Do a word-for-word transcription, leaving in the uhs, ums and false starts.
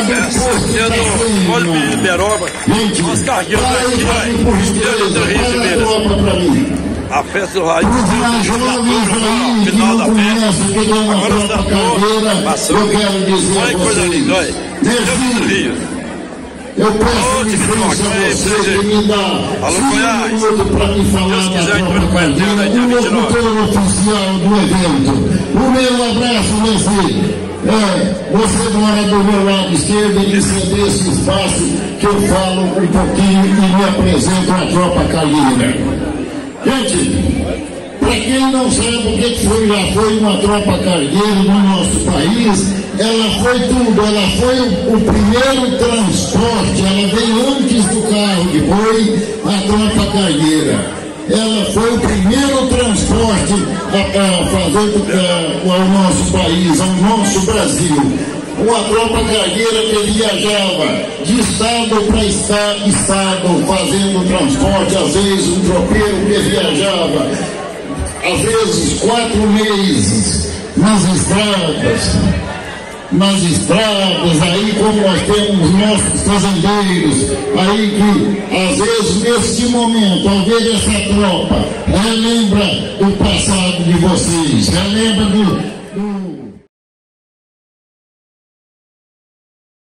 é do Mole de Liberoba, os cargueiros daqui, vai. A festa do Raio, final da festa, agora está toda, passou, olha que coisa linda, olha, Deus do Rio. Eu peço licença a você que me dá Alô, Goiás, cinco minutos para me falar Deus da quiser, tropa então, cargueira, o locutor oficial do evento. O meu abraço, Messi. É, você mora do meu lado esquerdo, ele ceder esse espaço que eu falo um pouquinho e me apresento a tropa cargueira. Gente, para quem não sabe o que foi, já foi uma tropa cargueira no nosso país, ela foi tudo, ela foi o, o primeiro transporte, ela veio antes do carro de boi, a tropa cargueira. Ela foi o primeiro transporte a, a fazer a, ao nosso país, ao nosso Brasil. Uma tropa cargueira que viajava de estado para estado, estado, fazendo transporte, às vezes um tropeiro que viajava, às vezes quatro meses nas estradas. nas estradas, aí como nós temos nossos fazendeiros, aí que às vezes neste momento, ao ver essa tropa, relembra do passado de vocês, relembra do, do